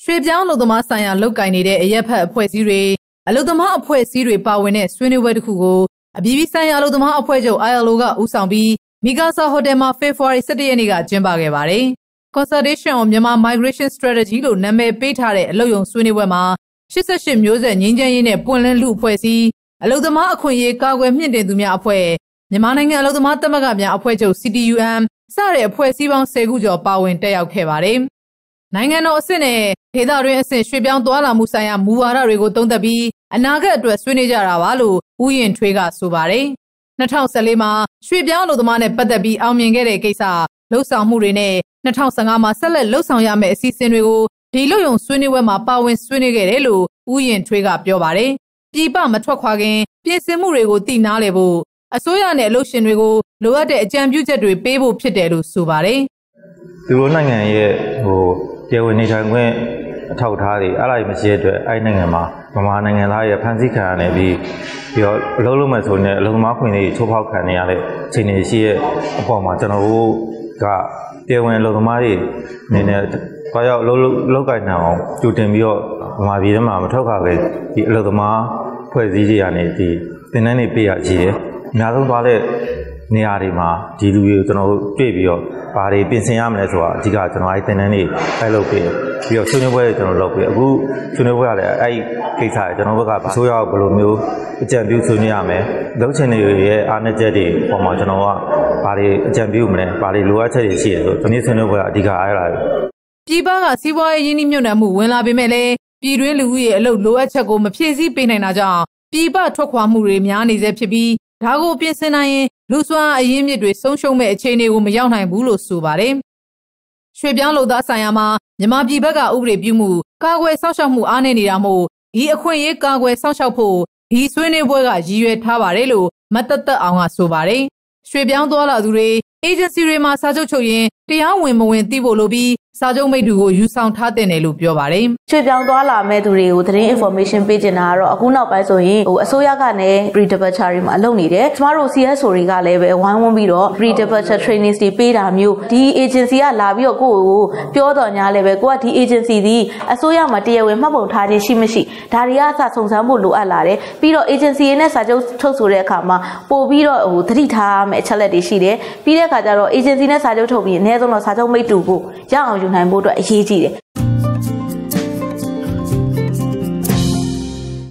ရွှေပြောင်းအလုပ်သမားဆိုင်ရာလုပ်ကိုင်နေတဲ့အရက်ဖက်အဖွဲ့အစည်းတွေအလုပ်သမားအဖွဲ့အစည်းတွေပါဝင်တဲ့ဆွေးနွေးပွဲတစ်ခုကိုအပြည်ပြည်ဆိုင်ရာအလုပ်သမားအဖွဲ့ချုပ် ILO ကဦးဆောင်ပြီးမီကာဆာဟိုတယ်မှာဖေဖော်ဝါရီ17ရက်နေ့ကကျင်းပခဲ့ပါတယ်။ Consultation on Myanmar Migration Strategy လို့နာမည်ပေးထားတဲ့အလုပ်ရုံဆွေးနွေးပွဲမှာ88မျိုးဆက်ငြိမ်းချမ်းရေးနဲ့ပွင့်လင်းလူအဖွဲ့အစည်းအလုပ်သမားအခွင့်အရေးကာကွယ်မြင့်တင်သူများအဖွဲ့မြန်မာနိုင်ငံအလုပ်သမားသမဂ္ဂများအဖွဲ့ချုပ် CTUM စတဲ့အဖွဲ့အစည်းပေါင်း10ခုကျော်ပါဝင်တက်ရောက်ခဲ့ပါတယ်။နိုင်ငံတော်အဆင့်နဲ့ဒေသတွင်းအဆင့်ရွှေ့ပြောင်းသွားလာမှုဆိုင်ရာမူဝါဒတွေကိုသုံးသပ်ပြီးအနာဂတ်အတွက်ဆွေးနွေးကြတာပါလို့ဦးရင်ထွေးကဆိုပါတယ်။2014မှာရွှေ့ပြောင်းအလုပ်သမားနဲ့ပတ်သက်ပြီးအောင်မြင်ခဲ့တဲ့ကိစ္စလှုပ်ဆောင်မှုတွေနဲ့2015မှာဆက်လက်လှုပ်ဆောင်ရမယ့်အစီအစဉ်တွေကိုဒီလုပ်ရုံဆွေးနွေးပွဲမှာပါဝင်ဆွေးနွေးခဲ့တယ်လို့ဦးရင်ထွေးကပြောပါတယ်။ပြည်ပမထွက်ခွာခင်ပြင်ဆင်မှုတွေကိုသိနာလေဖို့အစိုးရနဲ့အလုပ်ရှင်တွေကိုလိုအပ်တဲ့အကြံပြုချက်တွေပေးဖို့ဖြစ်တယ်လို့ဆိုပါတယ်။သူတို့နိုင်ငံရဲ့တရားဝင်နေထိုင်ခွင့်အထောက်အထားတွေအဲ့ဒါတွေမရှိတဲ့အတွက်အဲ့နိုင်ငံမှာဗမာနိုင်ငံသားရဲ့ဖန်ဆီးခံရနေပြီးတော့အလုပ်လုပ်မဲ့ဆိုရင်အလုပ်သမားခွင့်တွေချိုးဖောက်ခံနေရတဲ့အခြေအနေရှိရဲ့အပေါ်မှာကျွန်တော်တို့ကတရားဝင်အလုပ်သမားတွေအနေနဲ့ဘာကြောင့်လောက်ကိုင်နေအောင်ကြိုတင်ပြီးတော့ဗမာပြည်ထဲမှာမထောက်ခါပဲဒီအလုပ်သမားဖွဲ့စည်းတွေကနေဒီသင်တန်းတွေပေးရရှိတယ်အများဆုံးသွားတဲ့နေရာတွေမှာဒီလူတွေကိုကျွန်တော်တို့တွေ့ပြီးတော့ဘာတွေပြင်ဆင်ရမလဲဆိုတာအဓိကကျွန်တော်အဲ့သင်တန်းတွေအဲ့လုပ်ပြီးတော့ဆွေးနွေးပွဲတွေကျွန်တော်လုပ်ပြီးအခုဆွေးနွေးပွဲကလည်းအဲ့ကိစ္စတွေကျွန်တော်ဘက်ကအစိုးရကဘယ်လိုမျိုးအကြံပြုဆွေးနွေးရမလဲလုပ်ချင်တွေရဲ့အားနည်းချက်တွေပေါ်မှာကျွန်တော်ကဘာတွေအကြံပြုမလဲဘာတွေလိုအပ်ချက်တွေရှိတယ်ဆိုဒီနေ့ဆွေးနွေးပွဲကအဓိကအားရတာပြည်ပကစီးပွားရေးရင်းနှီးမြှုပ်နှံမှုဝင်လာပေမဲ့လည်းပြည်တွင်းလူဦးရေအလုပ်လိုအပ်ချက်ကိုမဖြည့်ဆည်းပေးနိုင်တာကြောင့်ပြည်ပထွက်ခွာမှုတွေများနေစေဖြစ်ပြီးဒါကိုပြင်ဆင်နိုင်ရင်လူစွမ်းအရင်းမြစ်တွေဆုံးရှုံးမဲ့အခြေအနေကိုမရောက်နိုင်ဘူးလို့ဆိုပါတယ်။ရွှေ့ပြောင်းလုပ်သားဆိုင်ရာမှာမြန်မာပြည်ဘက်ကဥပဒေပြုမှုကာကွယ်စောင့်ရှောက်မှုအားနည်းနေတာမို့ဒီအခွင့်အရေးကာကွယ်စောင့်ရှောက်ဖို့ဒီဆွေးနွေးပွဲကရည်ရွယ်ထားပါတယ်လို့မတ်သက်အောင်ကဆိုပါတယ်။ရွှေ့ပြောင်းသွားလာသူတွေအေဂျင်စီတွေမှာစာချုပ်ချုပ်ရင်တရားဝင်မဝင်သိဖို့လိုပြီးစာချုပ်မိတ္တူကိုယူဆောင်ထားတဲ့နယ်လို့ပြောပါတယ်။ရွှေ့ပြောင်းသွားလာမဲ့သူတွေကိုသတင်း information ပေးချင်တာကတော့အခုနောက်ပိုင်းဆိုရင်အစိုးရကလည်း pre-departure တွေမှာအလုပ်နေတယ်။ကျမတို့ CSO တွေကလည်းပဲဝိုင်းဝန်းပြီးတော့ pre-departure trainings တွေပေးတာမျိုးဒီ agency ကလာပြီးတော့ကိုယ့်ကိုပြောတော်ညာလည်းပဲကိုကဒီ agency ဒီအစိုးရမှာတရားဝင်မှတ်ပုံထားခြင်းရှိမရှိဒါတွေကအစစုံစမ်းဖို့လိုအပ်လာတယ်။ပြီးတော့ agency ရဲ့နဲ့စာချုပ်ထုတ်ဆိုတဲ့အခါမှာပို့ပြီးတော့သတိထားမယ့်အချက်လက်တွေရှိတယ်။ပြီးတဲ့အခါကျတော့ agency နဲ့စာချုပ်ထုတ်ပြီးအနည်းဆုံးတော့စာချုပ်မိတ္တူကိုရအောင်ယူနိုင်ဖို့အတွက်အရေးကြီးတယ်